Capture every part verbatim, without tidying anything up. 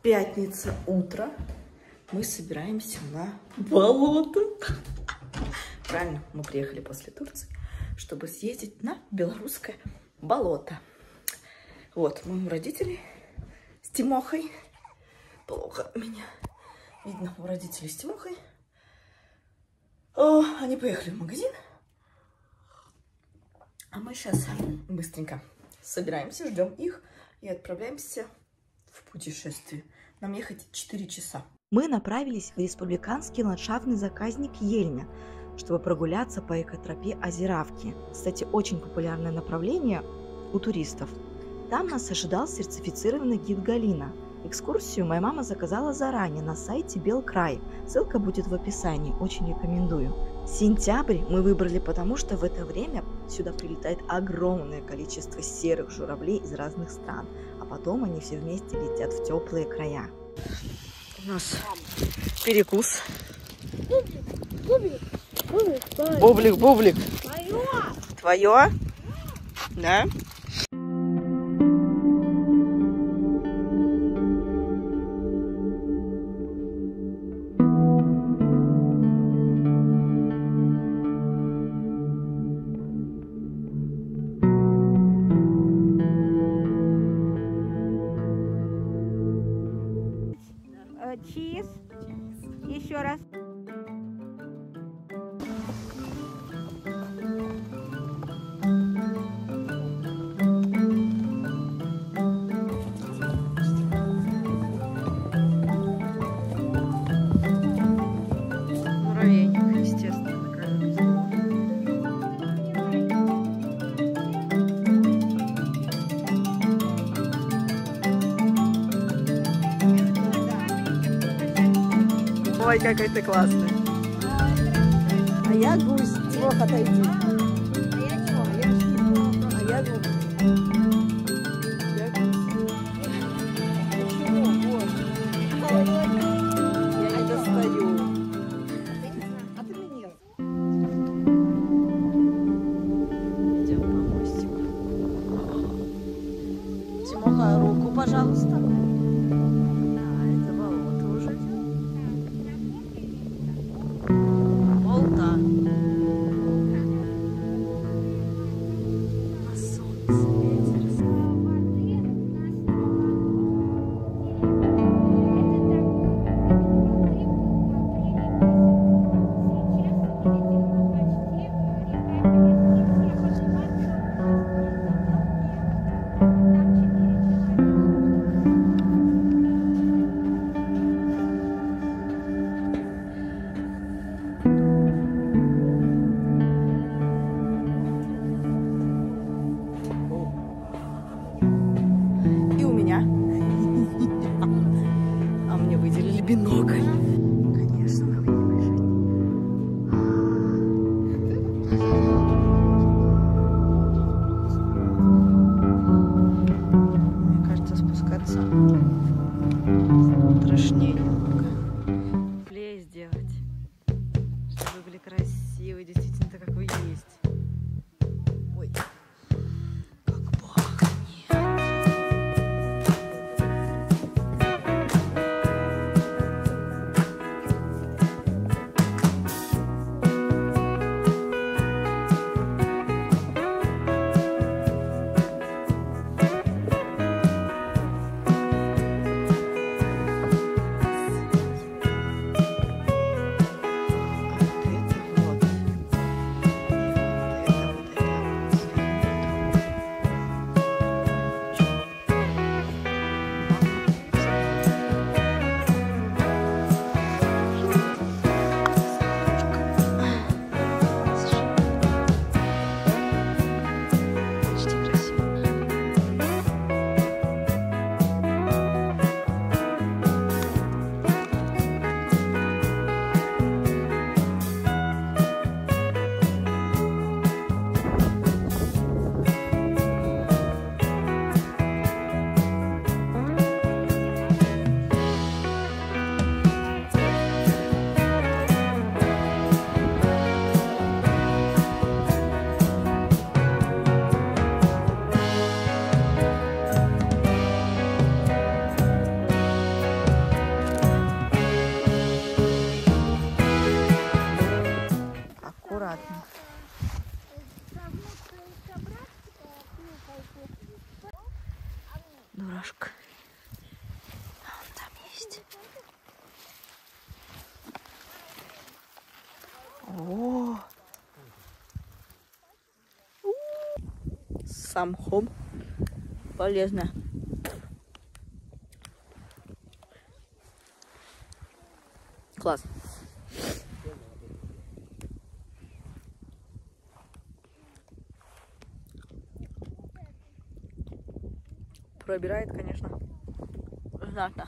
Пятница, утро. Мы собираемся на болото. Правильно, мы приехали после Турции, чтобы съездить на белорусское болото. Вот, мы у родителей с Тимохой. Плохо меня видно у родителей с Тимохой. О, они поехали в магазин. А мы сейчас быстренько собираемся, ждем их и отправляемся в путешествие. Нам ехать четыре часа. Мы направились в республиканский ландшафтный заказник Ельня, чтобы прогуляться по экотропе Озеравки. Кстати, очень популярное направление у туристов. Там нас ожидал сертифицированный гид Галина. Экскурсию моя мама заказала заранее на сайте Белкрай. Ссылка будет в описании, очень рекомендую. Сентябрь мы выбрали, потому что в это время сюда прилетает огромное количество серых журавлей из разных стран, а потом они все вместе летят в теплые края. У нас перекус. Бублик, бублик, бублик. Бублик, бублик. Твое. Твое? Да? Чиз. Еще раз. Муравейник, естественно, на краю листа. Ой, какой ты классный. А я гусь, Тимох, отойди. А я не А я гусь. Я не достаю. А ты мне. Идем по мостику. Тимоха, руку, пожалуйста. А, это болото уже. Волта. На солнце ветер. И у меня. А мне выделили бинокль. Конечно, нам не мешать. Мне кажется, спускаться страшнее немного. Плей сделать, чтобы вы были красивы, действительно, так как вы есть. Ой, как пахнет. Дурашка. А он там есть. О! Сам хом полезно. Класс. Пробирает, конечно, знатно.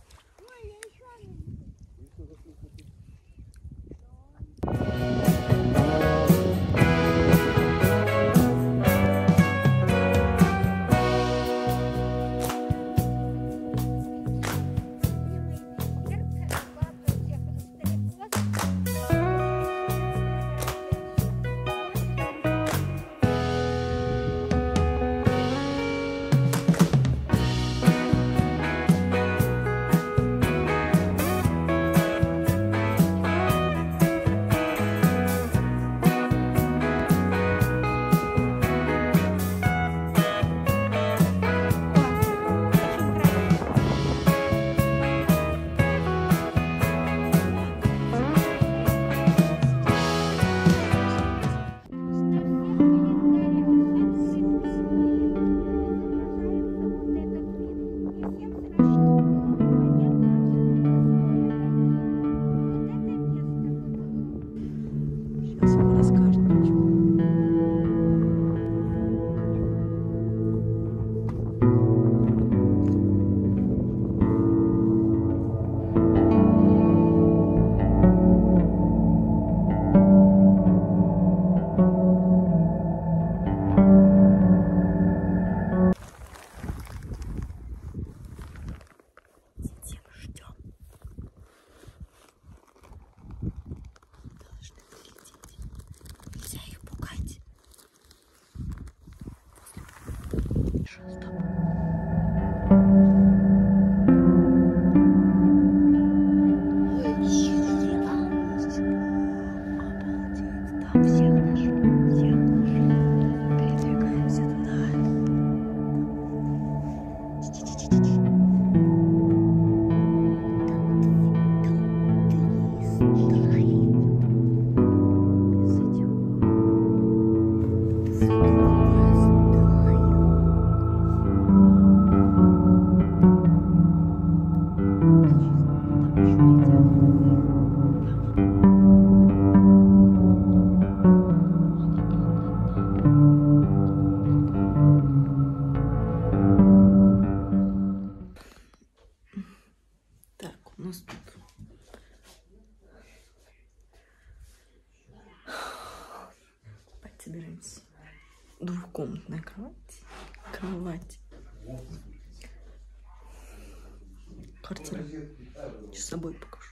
Собираемся. Двухкомнатная кровать. Кровать. Квартира. Сейчас с собой покажу.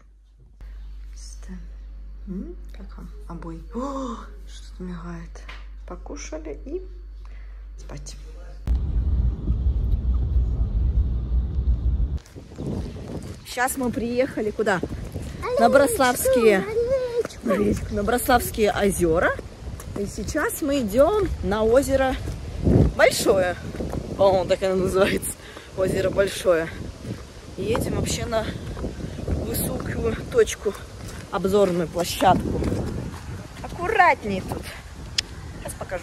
М-м, как вам обои? О, что-то мигает. Покушали и спать. Сейчас мы приехали куда? На Брославские, на Брославские озера. И сейчас мы идем на озеро Большое. По-моему, так оно называется. Озеро Большое. И едем вообще на высокую точку, обзорную площадку. Аккуратней тут. Сейчас покажу.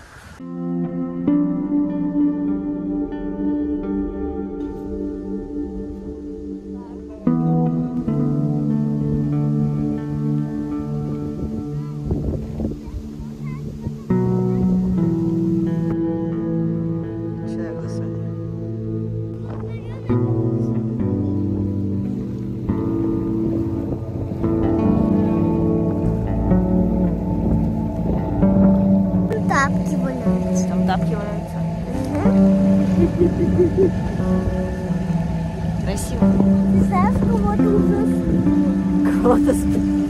Там тапки валяются. Красиво. Знаешь, кого-то уже спит. Кого-то спит.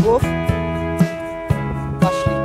кругов. Пошли.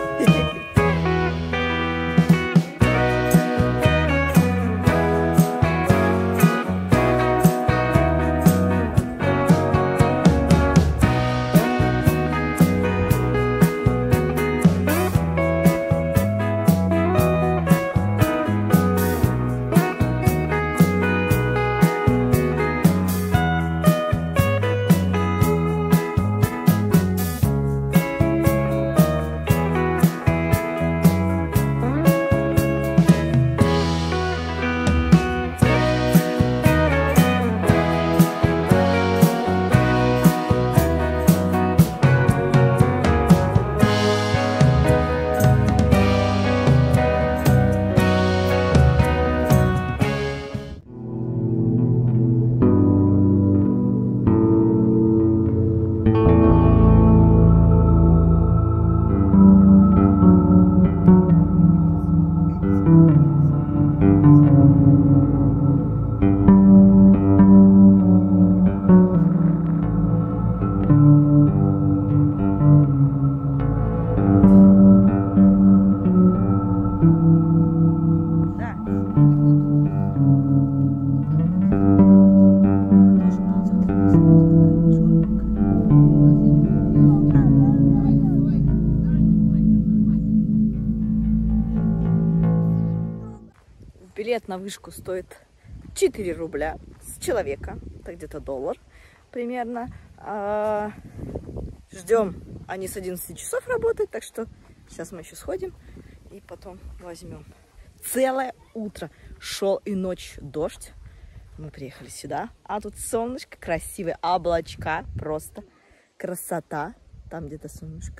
Билет на вышку стоит четыре рубля с человека, это где-то доллар примерно. А, ждем, они с одиннадцати часов работают, так что сейчас мы еще сходим и потом возьмем. Целое утро шел и ночь дождь, мы приехали сюда, а тут солнышко, красивые облачка, просто красота, там где-то солнышко.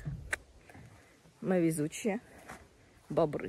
Мы везучие бобры.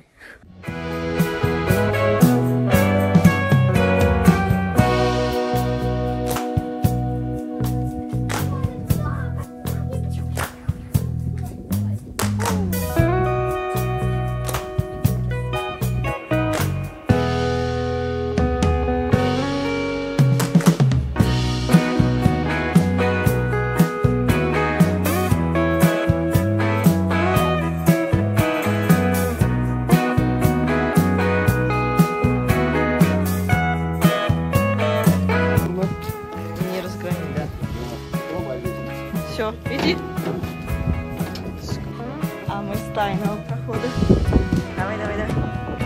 Все, иди. А мы с тайного прохода. Давай, давай, давай.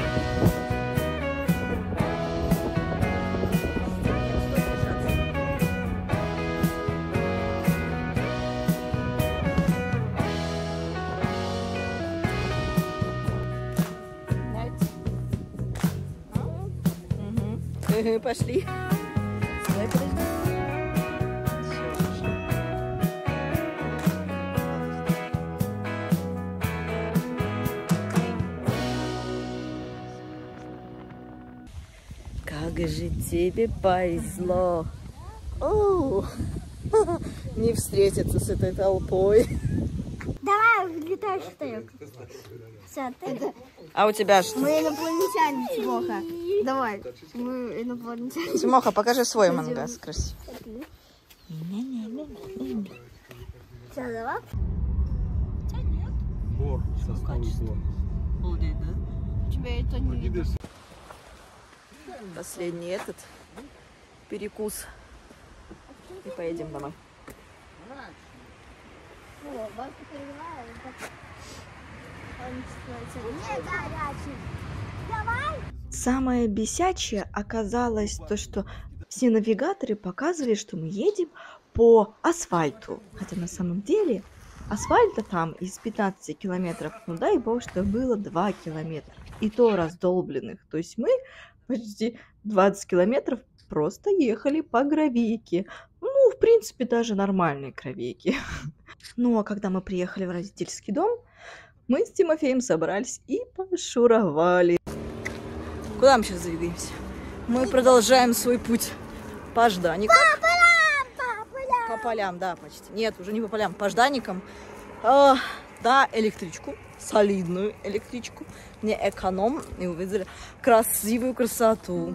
Угу. Пошли. Давай, подожди. Как же тебе повезло. О, не встретиться с этой толпой. Давай, влетаешь в тарелку. Все, ты... А у тебя что? Мы инопланетяне, Тимоха. Давай, мы инопланетяне. Тимоха, покажи свой мангас красивый. Все, давай. Бор, сосновый бор. У тебя это не... Последний этот перекус. И поедем домой. Самое бесячее оказалось то, что все навигаторы показывали, что мы едем по асфальту. Хотя на самом деле асфальта там из пятнадцати километров, ну дай бог, что было два километра. И то раздолбленных. То есть мы почти двадцать километров просто ехали по гравийке. Ну, в принципе, даже нормальные гравийки. Ну, а когда мы приехали в родительский дом, мы с Тимофеем собрались и пошуровали. Куда мы сейчас двигаемся? Мы продолжаем свой путь по Жданикам. По полям, по полям. По полям, да, почти. Нет, уже не по полям, по Жданикам. Э, да, электричку, солидную электричку, не эконом. И увидели красивую красоту.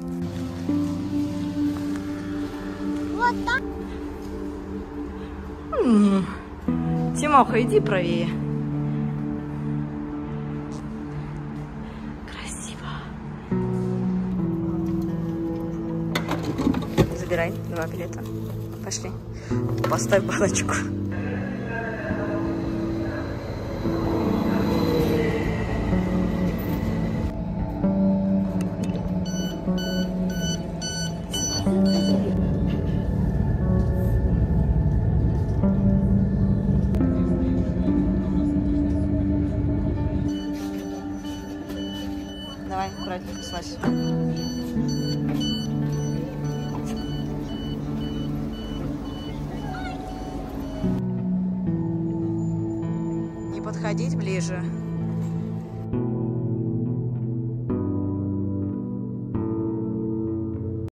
Вот так. М-м, Тимоха, иди правее. Красиво. Забирай два билета. Пошли. Поставь баночку. Давай, аккуратненько, слазь. Не подходить ближе.